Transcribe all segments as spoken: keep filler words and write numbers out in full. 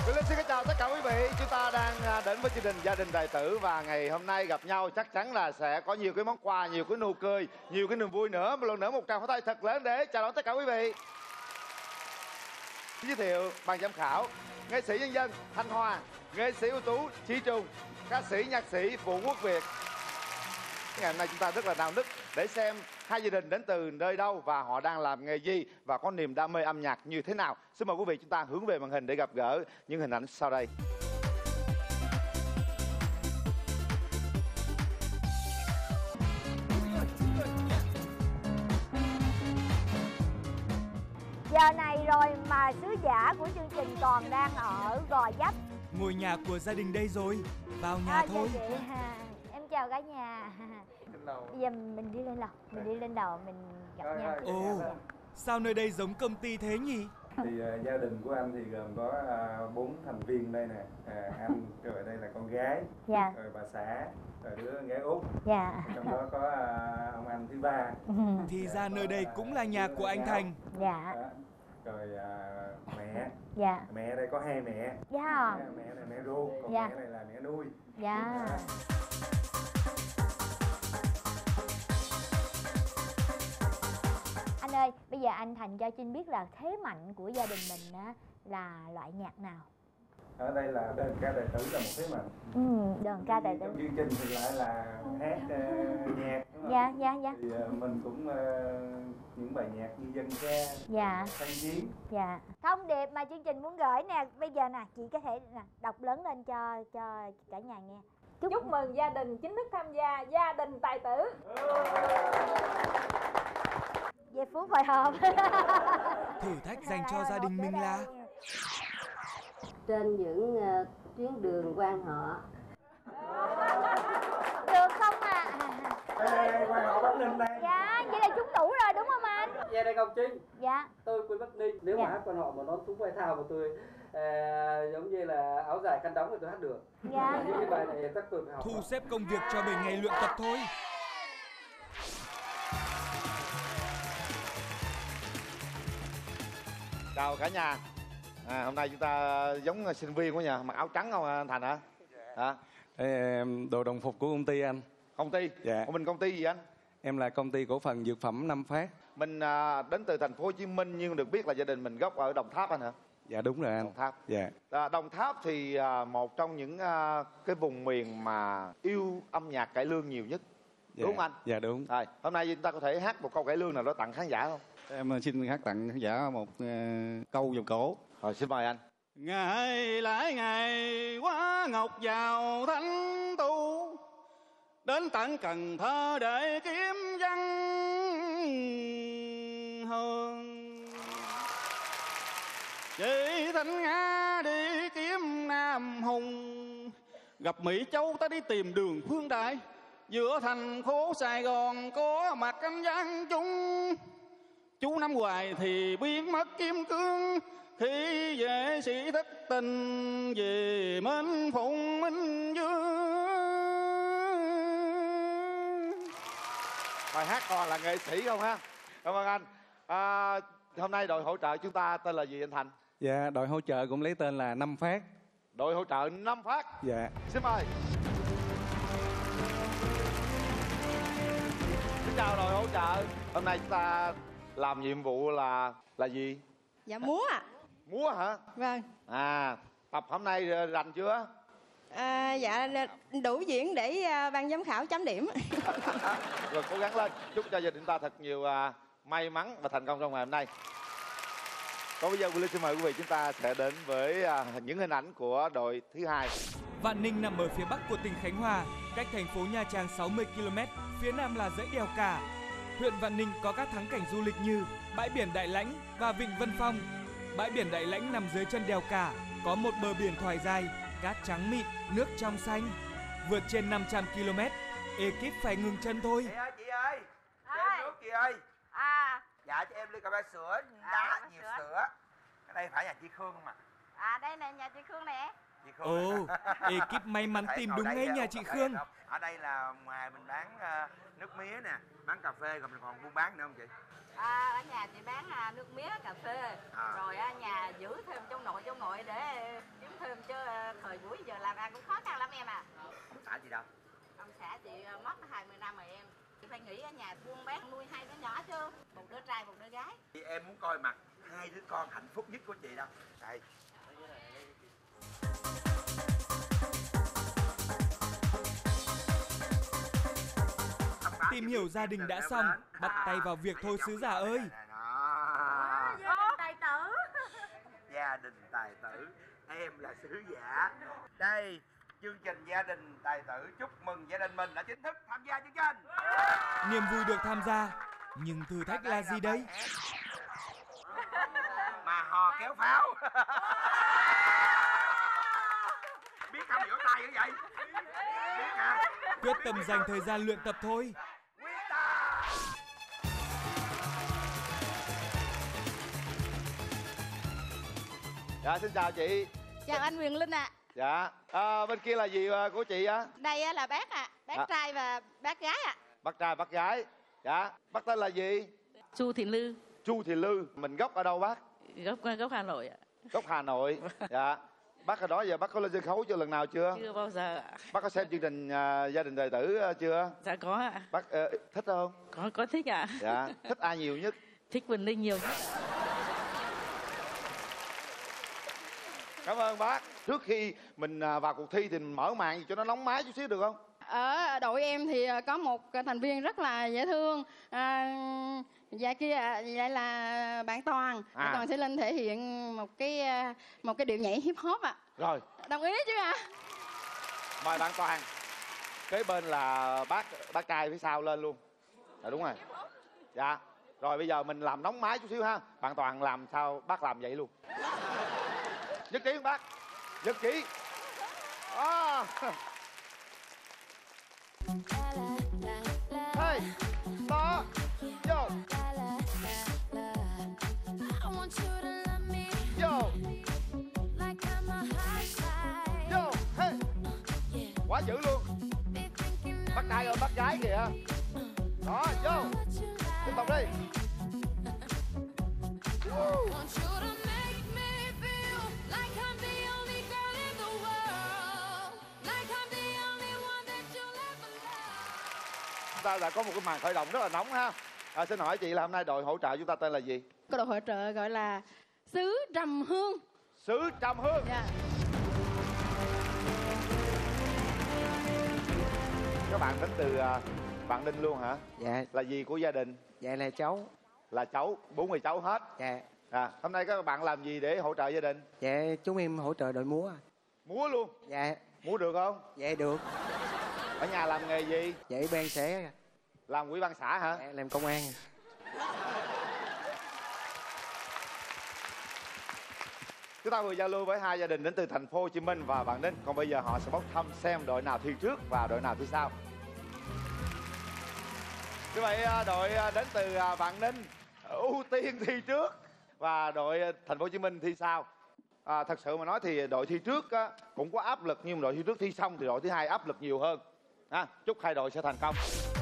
Quý Linh xin chào tất cả quý vị. Chúng ta đang đến với chương trình Gia đình Tài tử và ngày hôm nay gặp nhau chắc chắn là sẽ có nhiều cái món quà, nhiều cái nụ cười, nhiều cái niềm vui nữa. Một lần nữa một tràng pháo tay thật lớn để chào đón tất cả quý vị. Xin giới thiệu ban giám khảo: nghệ sĩ nhân dân Thanh Hoa, nghệ sĩ ưu tú Chí Trung, ca sĩ nhạc sĩ Vũ Quốc Việt. Ngày hôm nay chúng ta rất là nao nức để xem hai gia đình đến từ nơi đâu và họ đang làm nghề gì và có niềm đam mê âm nhạc như thế nào. Xin mời quý vị chúng ta hướng về màn hình để gặp gỡ những hình ảnh sau đây. Giờ này rồi mà sứ giả của chương trình còn đang ở Gò Vấp. Ngôi nhà của gia đình đây rồi, vào nhà à, thôi. Chào chị. Em chào cả nhà. Bây giờ mình đi lên lầu, mình đi lên đầu mình gặp Rồi, nhau. rồi, Ồ, sao nơi đây giống công ty thế nhỉ? Thì uh, gia đình của anh thì gồm có bốn uh, thành viên đây nè. À, anh rồi đây là con gái, Dạ. rồi bà xã, rồi đứa con gái út. Dạ. Trong đó có uh, ông anh thứ ba. Thì ra nơi đây cũng là nhà của anh Thành. Dạ. Đó. Rồi uh, mẹ. Dạ. Mẹ đây có hai mẹ. Dạ. Mẹ này mẹ ruột, còn Dạ. mẹ này là mẹ nuôi. Dạ. Đó. Anh ơi, bây giờ anh Thành cho Trinh biết là thế mạnh của gia đình mình á là loại nhạc nào? Ở đây là đơn ca tài tử là một thế mạnh. Ừ, đơn ca tài tử. Trong chương trình thì lại là hát uh, nhạc, đúng không? Dạ, dạ, dạ. Thì uh, mình cũng uh, những bài nhạc như dân ca, Dạ. thanh chiến. Dạ. Thông điệp mà chương trình muốn gửi nè, bây giờ nè, chị có thể nè, đọc lớn lên cho cho cả nhà nghe. Chúc, Chúc mừng gia đình chính thức tham gia Gia đình Tài tử. Về Phú hồi hộp. Thử thách dành cho gia đình mình là trên những uh, tuyến đường quan họ. Được không ạ? À? Đây, đây, quan họ Bắc Ninh đây. Dạ, vậy là trúng tủ rồi đúng không anh? Dạ đây Ngọc Trinh. Dạ. Tôi quê Bắc Ninh. Nếu Dạ. mà hát quan họ mà nó trúng vai thao của tôi à, giống như là áo dài khăn đóng thì tôi hát được. Dạ. Những cái bài này chắc tôi phải học. thu xếp công việc cho bảy ngày luyện tập thôi. Chào cả nhà. À, hôm nay chúng ta giống sinh viên quá nhờ, mặc áo trắng không anh Thành hả? Hả? Em đồ đồng phục của công ty anh. Công ty? Dạ. Ủa, mình công ty gì anh? Em là công ty cổ phần dược phẩm Nam Phát. Mình à, đến từ thành phố Hồ Chí Minh nhưng được biết là gia đình mình gốc ở Đồng Tháp anh hả? Dạ đúng rồi anh. Đồng Tháp. Dạ. À, Đồng Tháp thì à, một trong những à, cái vùng miền mà yêu âm nhạc cải lương nhiều nhất. Dạ. Đúng không anh? Dạ đúng. Rồi, hôm nay chúng ta có thể hát một câu cải lương nào đó tặng khán giả không? Em xin hát tặng khán giả một uh, câu vòng cổ. Rồi xin mời anh. Ngày lại ngày quá ngọc vào thánh tu, đến tận Cần Thơ để kiếm văn hơn. Chị Thanh Nga đi kiếm Nam Hùng, gặp Mỹ Châu ta đi tìm đường Phương Đại. Giữa thành phố Sài Gòn có mặt anh Giang Trung, chú năm hoài thì biến mất kim cương. Khi về sĩ thất tình về Minh Phụng Minh Dương. Bài hát còn là nghệ sĩ không ha? Cảm ơn anh. À, hôm nay đội hỗ trợ chúng ta tên là gì anh Thành? Dạ, đội hỗ trợ cũng lấy tên là Năm Phát. Đội hỗ trợ Năm Phát. Dạ. Xin mời. Xin chào đội hỗ trợ. Hôm nay chúng ta làm nhiệm vụ là là gì? Dạ múa ạ. À. Múa hả? Vâng. À, tập hôm nay rành chưa? À, dạ đủ diễn để uh, ban giám khảo chấm điểm. Rồi cố gắng lên. Chúc cho gia đình ta thật nhiều uh, may mắn và thành công trong ngày hôm nay. Còn bây giờ Willy xin mời quý vị chúng ta sẽ đến với uh, những hình ảnh của đội thứ hai. Vạn Ninh nằm ở phía bắc của tỉnh Khánh Hòa, cách thành phố Nha Trang sáu mươi ki lô mét, phía nam là dãy đèo Cả. Huyện Vạn Ninh có các thắng cảnh du lịch như bãi biển Đại Lãnh và Vịnh Vân Phong. Bãi biển Đại Lãnh nằm dưới chân đèo Cả, có một bờ biển thoải dài, cát trắng mịn, nước trong xanh. Vượt trên năm trăm ki lô mét, ekip phải ngừng chân thôi. Chị ơi, chị ơi, cho em nước chị ơi. À. Dạ cho em ly cà phê sữa, đá, À, nhiều sữa. sữa. Cái đây phải nhà chị Khương không ạ? À đây này nhà chị Khương nè. Chị Khương. Ồ, ekip may mắn Thấy tìm ngồi đúng đây ngay không? nhà chị Không thấy Khương. không? Ở đây là ngoài mình bán uh, nước mía nè, bán cà phê, rồi mình còn buôn bán nữa không chị? À, ở nhà chị bán à, nước mía, cà phê. À. Rồi à, nhà giữ thêm trong nội trong nội để kiếm thời buổi giờ làm ăn cũng khó khăn lắm em à. Ông xã chị đâu? Ông xã chị mất hai mươi năm rồi em. Chị phải nghĩ ở nhà buôn bán nuôi hai đứa nhỏ chứ. Một đứa trai, một đứa gái. Thì em muốn coi mặt hai đứa con hạnh phúc nhất của chị đâu. Đây. Tìm hiểu gia đình đã xong, bắt tay vào việc thôi sứ giả ơi. À, gia đình tài tử. Gia đình tài tử, em là sứ giả. Đây, chương trình gia đình tài tử chúc mừng gia đình mình đã chính thức tham gia chương trình. Niềm vui được tham gia, nhưng thử thách là gì đây? Mà hò kéo pháo. Biết không, vỗ tay như vậy. Biết hả? Quyết tâm dành thời gian luyện tập thôi. Dạ xin chào chị. Chào anh Quyền Linh ạ. Dạ à, bên kia là gì của chị á? Đây là bác ạ, bác À. trai và bác gái ạ. Bác trai bác gái. Dạ bác tên là gì? Chu Thị Lư, Chu Thị Lư. Mình gốc ở đâu bác? gốc gốc Hà Nội ạ. Gốc Hà Nội. Dạ. Bác ở đó giờ bác có lên sân khấu chưa lần nào chưa? Chưa bao giờ ạ. Bác có xem chương trình à, gia đình tài tử à, chưa? Dạ có ạ. Bác ờ, thích không? Có có thích ạ. Dạ. Thích ai nhiều nhất? Thích Quỳnh Linh nhiều nhất. Cảm ơn bác. Trước khi mình à, vào cuộc thi thì mình mở màn gì cho nó nóng máy chút xíu được không? Ở đội em thì có một thành viên rất là dễ thương. À, dạ kia vậy là bạn Toàn. À. Bạn Toàn sẽ lên thể hiện một cái một cái điệu nhảy hip hop ạ. Rồi, Đồng ý chưa ạ? mời bạn Toàn. Kế bên là bác bác trai phía sau lên luôn. Dạ đúng rồi. Dạ. Rồi bây giờ mình làm nóng máy chút xíu ha. Bạn Toàn làm sao bác làm vậy luôn. Nhất trí không bác? Nhất trí. À. Hey, đó, vô, vô, vô, hey, quá dữ luôn. Bác trai ơi, bác gái kìa. Đó, vô, tiếp tục đi. Woo. Ta đã có một cái màn khởi động rất là nóng ha. À, xin hỏi chị là hôm nay đội hỗ trợ chúng ta tên là gì? Cái đội hỗ trợ gọi là xứ Trầm Hương. Xứ Trầm Hương. Dạ. Các bạn đến từ uh, Vạn Ninh luôn hả? Dạ. Là gì của gia đình? Dạ là cháu. Là cháu, bốn người cháu hết. Dạ. À, hôm nay các bạn làm gì để hỗ trợ gia đình? Dạ chúng em hỗ trợ đội múa. Múa luôn? Dạ. Múa được không? Dạ được. Ở nhà làm nghề gì? Dạ ủy ban xã. Làm ủy ban xã hả? Dạ, làm công an. Chúng ta vừa giao lưu với hai gia đình đến từ thành phố Hồ Chí Minh và Vạn Ninh. Còn bây giờ họ sẽ bốc thăm xem đội nào thi trước và đội nào thi sau. Như vậy đội đến từ Vạn Ninh ưu tiên thi trước và đội thành phố Hồ Chí Minh thi sau. À, thật sự mà nói thì đội thi trước á, cũng có áp lực, nhưng mà đội thi trước thi xong thì đội thứ hai áp lực nhiều hơn. À, chúc hai đội sẽ thành công.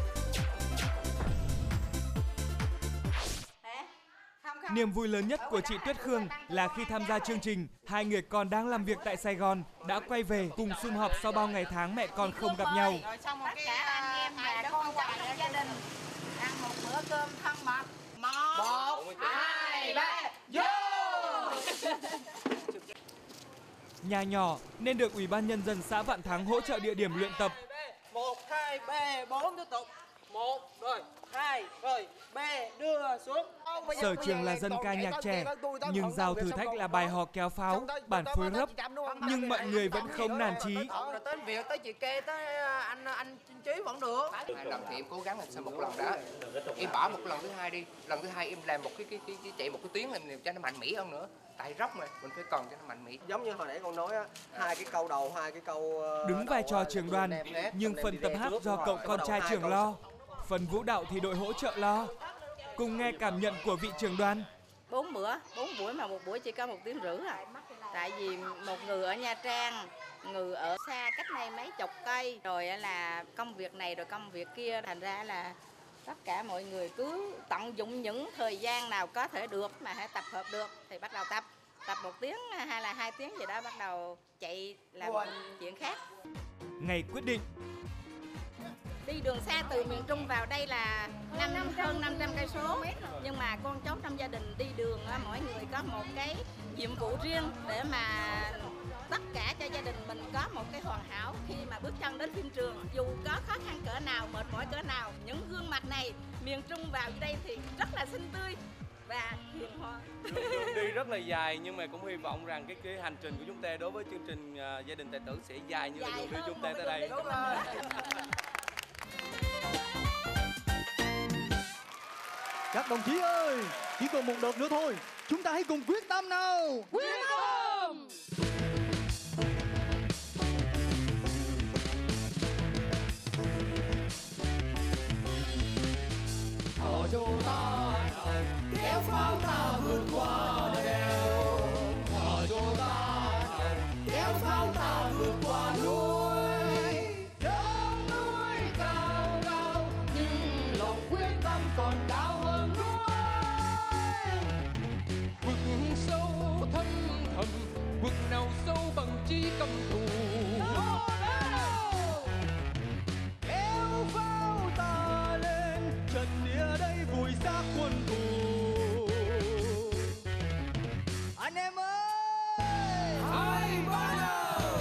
Niềm vui lớn nhất của chị Tuyết Khương là khi tham gia chương trình, hai người con đang làm việc tại Sài Gòn đã quay về cùng sum họp sau bao ngày tháng mẹ con không gặp nhau. Tất cả anh em bà con cháu trong gia đình ăn một bữa cơm thân mật. Một, một hai, ba, vô! Nhà nhỏ nên được Ủy ban Nhân dân xã Vạn Thắng hỗ trợ địa điểm luyện tập. Một, hai, ba, bốn tiếp tục. Một, rồi, hai, rồi, ba, đưa xuống. Sở trường là dân ca nhạc trẻ, nhưng giao thử thách là bài hò kéo pháo, bản phối rấp. Nhưng mọi người vẫn không nản chí. Tới việc tới chị kê tới anh anh Chí vẫn được. Hai lần thì em cố gắng làm sao một lần đó em bỏ một lần thứ hai đi, lần thứ hai em làm một cái cái, cái, cái chạy một cái tiếng làm cho nó mạnh mẽ hơn nữa, tại róc mà mình phải còn cho nó mạnh mẽ. Giống như hồi nãy con nói á, hai cái câu đầu, hai cái câu Đứng vai trò trưởng đoàn, nhưng phần tập hát do cậu con trai trưởng lo, phần vũ đạo thì đội hỗ trợ lo. Cùng nghe cảm nhận của vị trưởng đoàn. Bốn bữa, bốn buổi mà một buổi chỉ có một tiếng rưỡi à. Tại vì một người ở Nha Trang, người ở xa cách này mấy chục cây, rồi là công việc này rồi công việc kia, thành ra là tất cả mọi người cứ tận dụng những thời gian nào có thể được mà hãy tập hợp được thì bắt đầu tập. tập một tiếng hay là hai tiếng gì đó bắt đầu chạy làm chuyện khác. Ngày quyết định. Đi đường xa từ miền Trung vào đây là năm hơn năm trăm cây số, nhưng mà con cháu trong gia đình đi đường mỗi người có một cái nhiệm vụ riêng để mà tất cả cho gia đình mình có một cái hoàn hảo khi mà bước chân đến phim trường. Dù có khó khăn cỡ nào, mệt mỏi cỡ nào, những gương mặt này miền Trung vào đây thì rất là xinh tươi và hiền hòa. Đường đi rất là dài, nhưng mà cũng hy vọng rằng cái, cái hành trình của chúng ta đối với chương trình uh, Gia đình tài tử sẽ dài như là đường đi chúng ta tới đây. Đúng rồi. Các đồng chí ơi, chỉ còn một đợt nữa thôi, chúng ta hãy cùng quyết tâm nào. Quyết tâm. Họ cho ta nào kéo pháo ta vượt qua đèo, họ cho ta nào kéo pháo ta vượt qua núi. Dẫu núi cao cao nhưng lòng quyết tâm còn cao hơn núi. Vực sâu thâm thẳm, vực nào sâu bằng chí căm thù. Kéo pháo ta lên, trận địa đây vùi xác quân thù. Anh em ơi, hãy bắt đầu.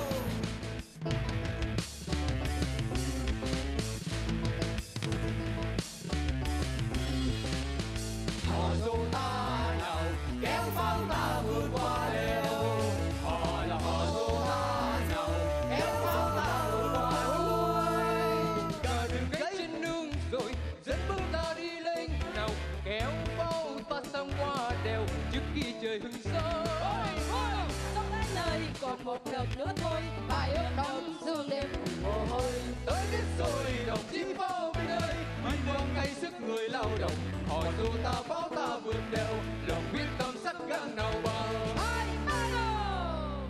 Họ dỗ ta nào kéo pháo ta vượt qua đèo, họ là họ dỗ ta nào kéo pháo ta vượt qua núi. Cả đường gãy trên nương rồi dẫn bước ta đi lên nào, kéo pháo ta sang qua đèo trước khi trời hừng sáng. Sắp đến nơi còn một đợt nữa thôi, bài ước đông dương đêm mồ hôi. Tới biết rồi đồng chí pháo bên ơi, vinh quang ngay sức người lao động. Họ dù ta pháo ta vượt đèo, lòng quyết tâm sắt găng nào bằng. Hãy bắt đầu.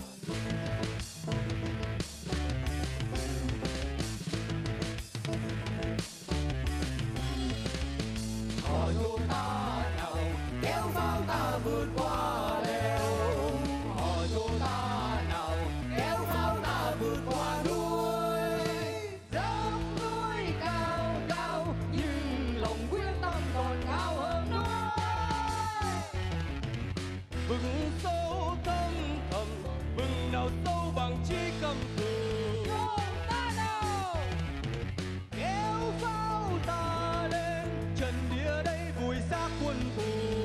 Họ dù ta nào kéo pháo ta vượt qua đèo, họ dù ta nào kéo pháo ta vượt qua núi. Dẫu núi cao cao nhưng lòng quyết tâm còn cao hơn núi. Vực sâu thâm thẳm, vực nào sâu bằng chí căm thù. ta nào kéo pháo ta lên, trận địa đây vùi xác quân thù.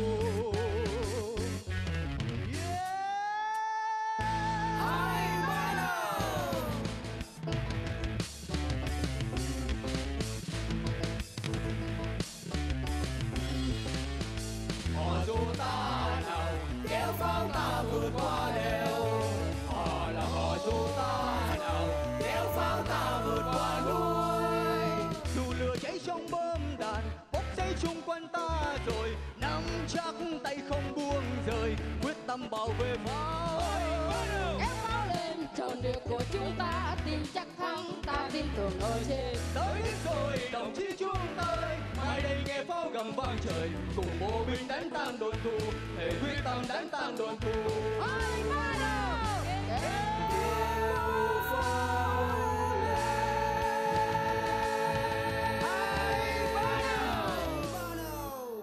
Hãy bắt đầu. Họ dù ta nào kéo pháo ta vượt qua đèo, họ là họ dù ta nào kéo pháo ta vượt qua núi. Dù lửa cháy trong bom đạn bốc cháy chung quanh ta rồi, nắm chắc tay không buông rời, quyết tâm bảo vệ pháo. Kéo pháo lên, tròn địa của chúng ta, tin chắc thắng, ta tin tưởng ở trên. Tới rồi đồng chí chúng ta ơi, mai đây nghe pháo gầm vang trời, cùng bộ binh đánh tan đồn thù, thể quyết tâm đánh tan đồn thù. Hãy bắt đầu. Kéo pháo lên. Hãy bắt đầu.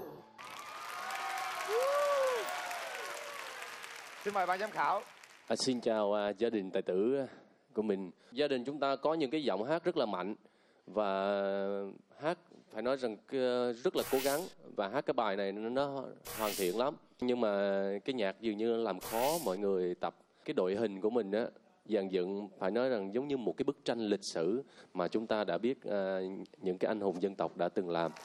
Xin mời ban giám khảo. À, xin chào à, gia đình tài tử của mình. Gia đình chúng ta có những cái giọng hát rất là mạnh và hát phải nói rằng rất là cố gắng và hát cái bài này nó hoàn thiện lắm. Nhưng mà cái nhạc dường như làm khó mọi người tập. Cái đội hình của mình á, dàn dựng phải nói rằng giống như một cái bức tranh lịch sử mà chúng ta đã biết à, những cái anh hùng dân tộc đã từng làm.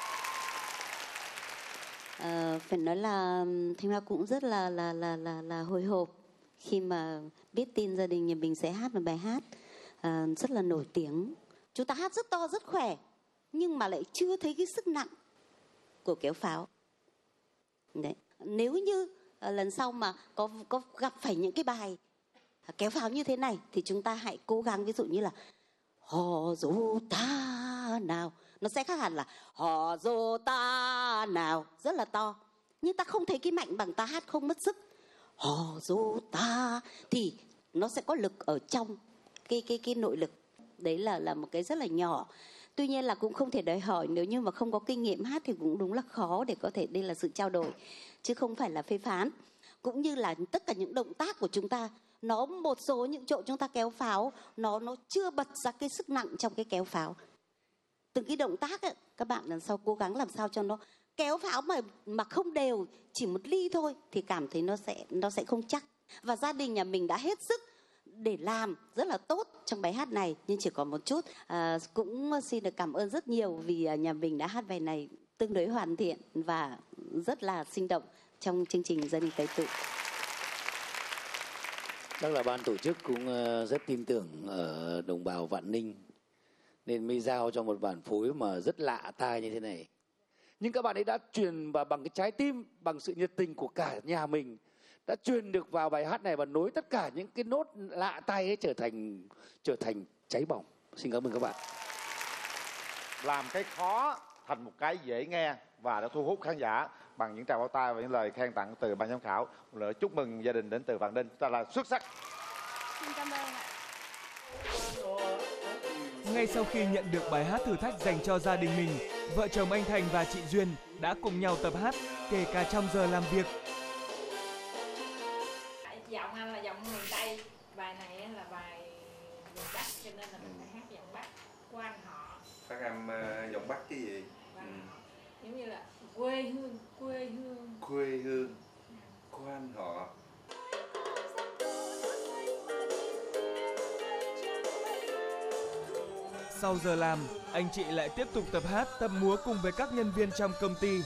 À, phải nói là Thanh Hoa cũng rất là là là là là hồi hộp khi mà biết tin gia đình nhà mình sẽ hát một bài hát à, rất là nổi tiếng. Chúng ta hát rất to rất khỏe nhưng mà lại chưa thấy cái sức nặng của kéo pháo. Đấy. Nếu như à, lần sau mà có có gặp phải những cái bài kéo pháo như thế này thì chúng ta hãy cố gắng, ví dụ như là họ dỗ ta nào, nó sẽ khác hẳn là họ dỗ ta nào, rất là to. Nhưng ta không thấy cái mạnh bằng ta hát không mất sức. hò dô ta thì nó sẽ có lực ở trong cái cái cái nội lực. Đấy là là một cái rất là nhỏ. Tuy nhiên là cũng không thể đòi hỏi, nếu như mà không có kinh nghiệm hát thì cũng đúng là khó để có thể, đây là sự trao đổi chứ không phải là phê phán. Cũng như là tất cả những động tác của chúng ta, nó một số những chỗ chúng ta kéo pháo nó nó chưa bật ra cái sức nặng trong cái kéo pháo. Từng cái động tác ấy, các bạn lần sau cố gắng làm sao cho nó kéo pháo mà mà không đều, chỉ một ly thôi thì cảm thấy nó sẽ nó sẽ không chắc. Và gia đình nhà mình đã hết sức để làm rất là tốt trong bài hát này, nhưng chỉ còn một chút. À, cũng xin được cảm ơn rất nhiều vì nhà mình đã hát bài này tương đối hoàn thiện và rất là sinh động trong chương trình Gia đình Tài Tử. Chắc là ban tổ chức cũng rất tin tưởng ở đồng bào Vạn Ninh nên mới giao cho một bản phối mà rất lạ tai như thế này. Nhưng các bạn ấy đã truyền và bằng cái trái tim, bằng sự nhiệt tình của cả nhà mình đã truyền được vào bài hát này và nối tất cả những cái nốt lạ tai ấy trở thành trở thành cháy bỏng. Xin cảm ơn các bạn. Làm cái khó thành một cái dễ nghe và đã thu hút khán giả bằng những tràng pháo tay và những lời khen tặng từ ban giám khảo. Một lời chúc mừng gia đình đến từ Vạn Ninh, ta là xuất sắc. Xin cảm ơn ạ. Ngay sau khi nhận được bài hát thử thách dành cho gia đình mình, vợ chồng anh Thành và chị Duyên đã cùng nhau tập hát, kể cả trong giờ làm việc. Giọng anh là giọng miền Tây, bài này là bài miền Bắc cho nên là mình phải hát giọng Bắc của anh họ. Phát âm uh, giọng Bắc cái gì? Ừ. Giống như là quê hương, quê hương. Quê hương của anh họ. Sau giờ làm, anh chị lại tiếp tục tập hát, tập múa cùng với các nhân viên trong công ty.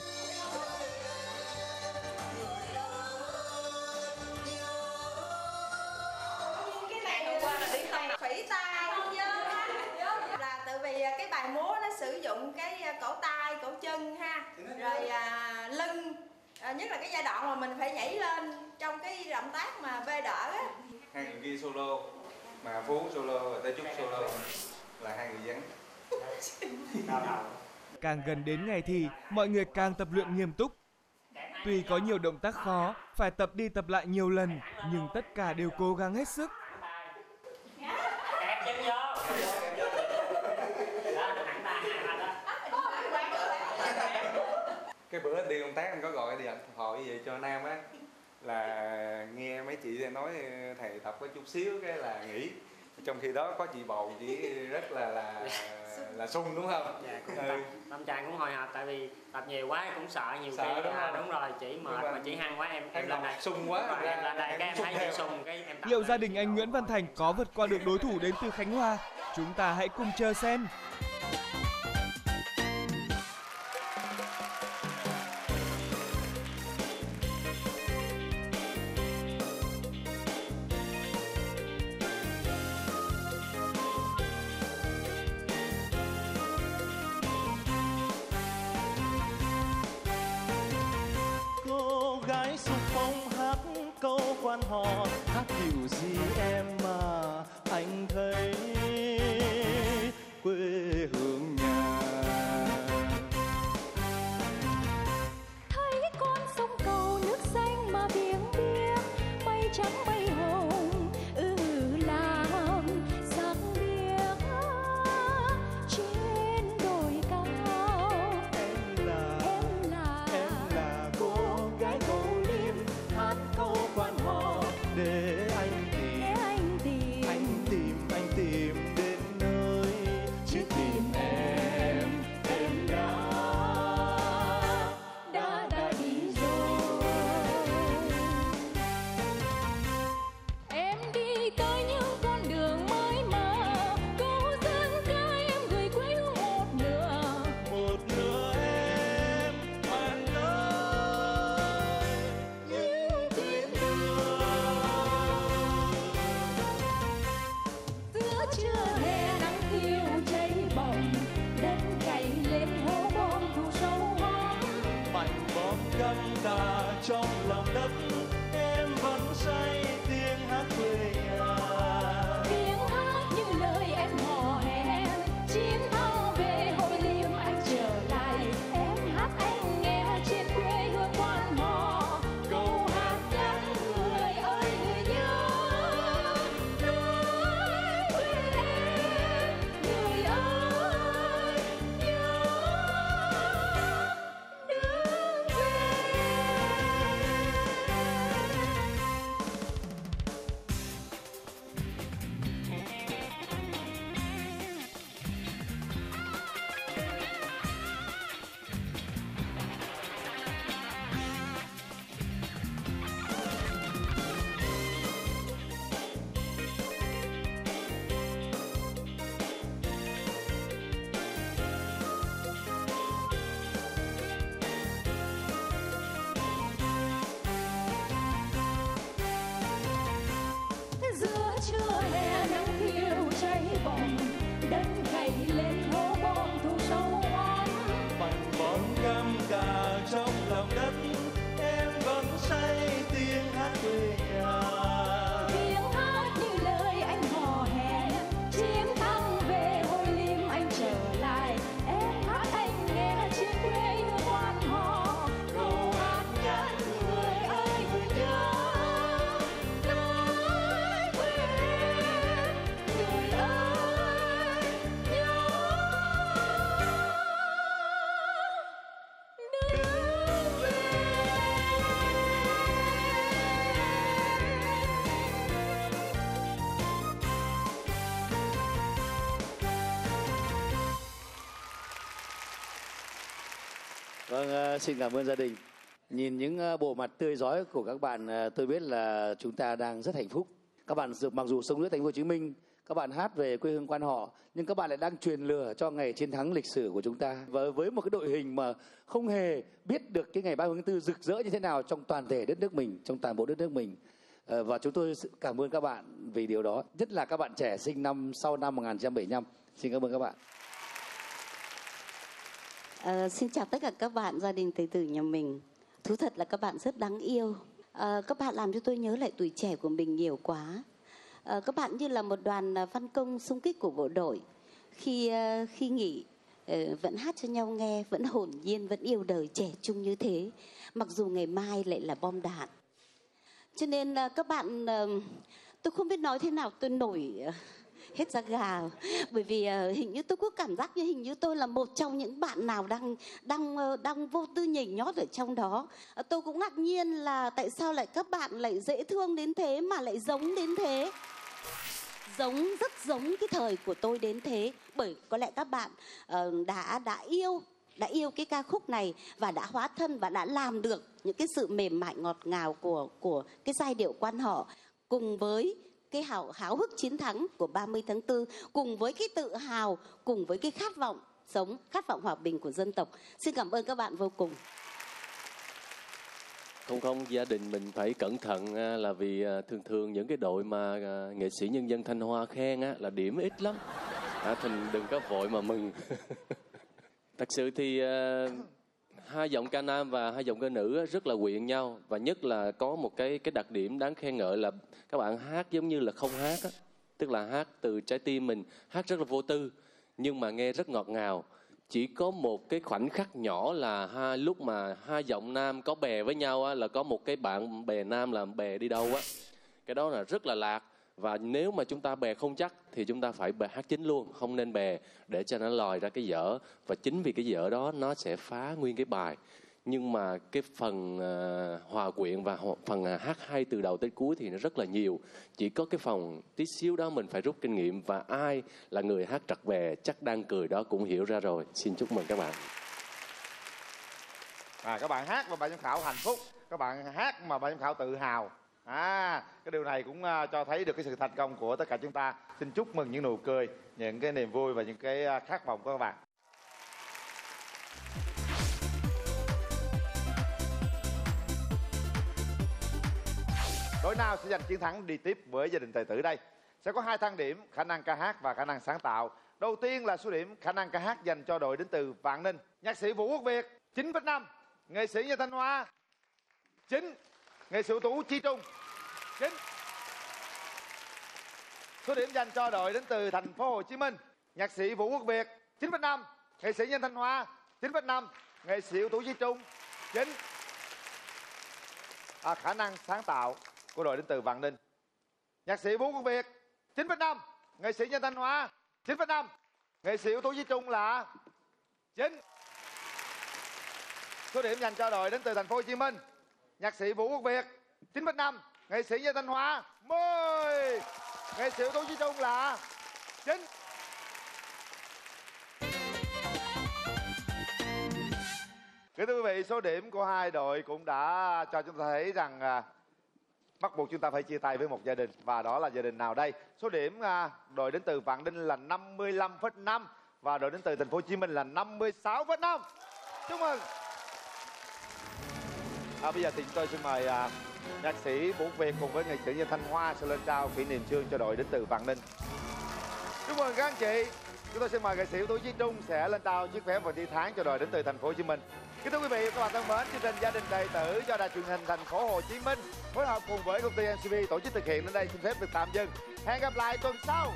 Cái này qua là đi tay phỉ tay là tự vì cái bài múa nó sử dụng cái cổ tay, cổ chân ha, rồi à, lưng, à, nhất là cái giai đoạn mà mình phải nhảy lên trong cái động tác mà bê đỡ á. Hai người kia solo, mà Phú solo và Tây Trúc solo là hai người vắng. Càng gần đến ngày thi, mọi người càng tập luyện nghiêm túc. Tuy có nhiều động tác khó, phải tập đi tập lại nhiều lần, nhưng tất cả đều cố gắng hết sức. Cái bữa đi công tác anh có gọi điện thoại về cho Nam á, là nghe mấy chị nói thầy tập có chút xíu cái là nghỉ. Trong khi đó có chị bầu chỉ rất là là là sung đúng không? Dạ, cũng ừ. tâm, tâm trạng cũng hồi hộp tại vì tập nhiều quá cũng sợ nhiều sợ, khi đúng, à, không? đúng rồi chị mệt mà, mà chị hăng quá em em lên đây sung quá rồi, em lên đây cái em thấy chị sung cái em tập. Liệu gia đình anh Nguyễn Văn Thành có vượt qua được đối thủ đến từ Khánh Hòa? Chúng ta hãy cùng chờ xem. Quan họ hát kiểu gì em mà anh thấy quê hương nhà. Thấy con sông cầu nước xanh mà biển biếc, mây trắng mây hồng ừ làm sắc biếc trên đồi cao. Em là em là em là cô gái cô liêm hát câu quan họ để anh tìm, để anh tìm anh tìm anh tìm đến nơi chứ tìm em em đã đã đã đi rồi. Em đi tới những con đường mới mờ, cô dân ca em gửi quê hương một nửa, một nửa em hoàn lời những tuyến đường. Giữa trưa hè nắng thiêu cháy bỏng, đất cày lên hố bom thu sâu hoắm. Mảnh bom găm ta trong lòng đất, em vẫn say tiếng hát quê nhà. Tiếng hát những lời em hò hẹn, chiến thắng về hội liêm anh trở lại. Em hát anh nghe trên quê hương quan họ, câu hát nhắn người Vâng, uh, xin cảm ơn gia đình. Nhìn những uh, bộ mặt tươi rói của các bạn, uh, tôi biết là chúng ta đang rất hạnh phúc. Các bạn mặc dù sống ở thành phố Hồ Chí Minh, các bạn hát về quê hương quan họ, nhưng các bạn lại đang truyền lửa cho ngày chiến thắng lịch sử của chúng ta. Và với một cái đội hình mà không hề biết được cái ngày ba mươi tháng tư rực rỡ như thế nào trong toàn thể đất nước mình, trong toàn bộ đất nước mình. Uh, và chúng tôi cảm ơn các bạn vì điều đó. Nhất là các bạn trẻ sinh năm sau năm một nghìn chín trăm bảy mươi lăm. Xin cảm ơn các bạn. À, xin chào tất cả các bạn, gia đình Tài tử nhà mình. Thú thật là các bạn rất đáng yêu. À, các bạn làm cho tôi nhớ lại tuổi trẻ của mình nhiều quá. À, các bạn như là một đoàn văn công xung kích của bộ đội. Khi uh, khi nghỉ uh, vẫn hát cho nhau nghe, vẫn hồn nhiên, vẫn yêu đời trẻ trung như thế. Mặc dù ngày mai lại là bom đạn. Cho nên uh, các bạn, uh, tôi không biết nói thế nào, tôi nổi... Uh, hết da gà, bởi vì uh, hình như tôi có cảm giác như hình như tôi là một trong những bạn nào đang đang uh, đang vô tư nhảy nhót ở trong đó. Uh, tôi cũng ngạc nhiên là tại sao lại các bạn lại dễ thương đến thế mà lại giống đến thế, giống rất giống cái thời của tôi đến thế, bởi có lẽ các bạn uh, đã đã yêu đã yêu cái ca khúc này và đã hóa thân và đã làm được những cái sự mềm mại ngọt ngào của của cái giai điệu quan họ cùng với cái hào háo hức chiến thắng của ba mươi tháng tư, cùng với cái tự hào, cùng với cái khát vọng sống, khát vọng hòa bình của dân tộc. Xin cảm ơn các bạn vô cùng. Không không, gia đình mình phải cẩn thận là vì thường thường những cái đội mà nghệ sĩ nhân dân Thanh Hoa khen á, là điểm ít lắm. À, Thành đừng có vội mà mừng. Thật sự thì uh, hai giọng ca nam và hai giọng ca nữ rất là quyện nhau, và nhất là có một cái cái đặc điểm đáng khen ngợi là các bạn hát giống như là không hát á, tức là hát từ trái tim mình, hát rất là vô tư nhưng mà nghe rất ngọt ngào. Chỉ có một cái khoảnh khắc nhỏ là hai lúc mà hai giọng nam có bè với nhau á, là có một cái bạn bè nam làm bè đi đâu á, cái đó là rất là lạc. Và nếu mà chúng ta bè không chắc thì chúng ta phải bè hát chính luôn, không nên bè để cho nó lòi ra cái dở. Và chính vì cái dở đó nó sẽ phá nguyên cái bài. Nhưng mà cái phần uh, hòa quyện và phần uh, hát hay từ đầu tới cuối thì nó rất là nhiều. Chỉ có cái phần tí xíu đó mình phải rút kinh nghiệm, và ai là người hát trật bè chắc đang cười đó cũng hiểu ra rồi. Xin chúc mừng các bạn. À, các bạn hát mà ban giám khảo hạnh phúc, các bạn hát mà ban giám khảo tự hào. À, cái điều này cũng uh, cho thấy được cái sự thành công của tất cả chúng ta. Xin chúc mừng những nụ cười, những cái niềm vui và những cái uh, khát vọng của các bạn. Đội nào sẽ giành chiến thắng đi tiếp với gia đình Tài tử đây? Sẽ có hai thang điểm, khả năng ca hát và khả năng sáng tạo. Đầu tiên là số điểm khả năng ca hát dành cho đội đến từ Vạn Ninh. Nhạc sĩ Vũ Quốc Việt chín phẩy năm, nghệ sĩ Nhân Thanh Hoa chín, nghệ sĩ ưu tú Chi Trung chín. Số điểm dành cho đội đến từ thành phố Hồ Chí Minh. Nhạc sĩ Vũ Quốc Việt chín phẩy năm, nghệ sĩ Nhân Thanh Hoa chín phẩy năm, nghệ sĩ ưu tú Chi Trung chín. À, khả năng sáng tạo của đội đến từ Vạn Ninh. Nhạc sĩ Vũ Quốc Việt chín phẩy năm, nghệ sĩ Nhân Thanh Hoa chín phẩy năm, nghệ sĩ ưu tú Chi Trung là chín. Số điểm dành cho đội đến từ thành phố Hồ Chí Minh. Nhạc sĩ Vũ Quốc Việt chín phẩy năm, nghệ sĩ Nhân Thanh Hoa mười, nghệ sĩ ưu tú Chi Trung là chín. Kính thưa quý vị, số điểm của hai đội cũng đã cho chúng ta thấy rằng à, bắt buộc chúng ta phải chia tay với một gia đình, và đó là gia đình nào đây? Số điểm à, đội đến từ Vạn Ninh là năm mươi lăm phẩy năm và đội đến từ thành phố Hồ Chí Minh là năm mươi sáu phẩy năm. Chúc mừng. À, bây giờ thì tôi xin mời à, nhạc sĩ Vũ Việt cùng với nghệ sĩ Nhân Thanh Hoa sẽ lên trao kỷ niệm chương cho đội đến từ Vạn Ninh. Chúc mừng các anh chị. Chúng tôi xin mời nghệ sĩ ưu tú Chí Trung sẽ lên trao chiếc vé vào thi tháng cho đội đến từ thành phố Hồ Chí Minh. Kính thưa quý vị và các bạn thân mến, chương trình Gia đình Tài tử do Đài Truyền hình Thành phố Hồ Chí Minh phối hợp cùng với công ty em xê vê tổ chức thực hiện đến đây xin phép được tạm dừng. Hẹn gặp lại tuần sau.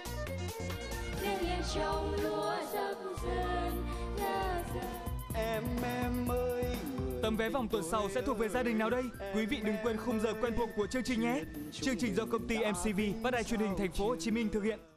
Em em ơi, tấm vé vòng tuần sau sẽ thuộc về gia đình nào đây? Quý vị đừng quên khung giờ quen thuộc của chương trình nhé. Chương trình do công ty em xê vê và Đài Truyền hình Thành phố Hồ Chí Minh thực hiện.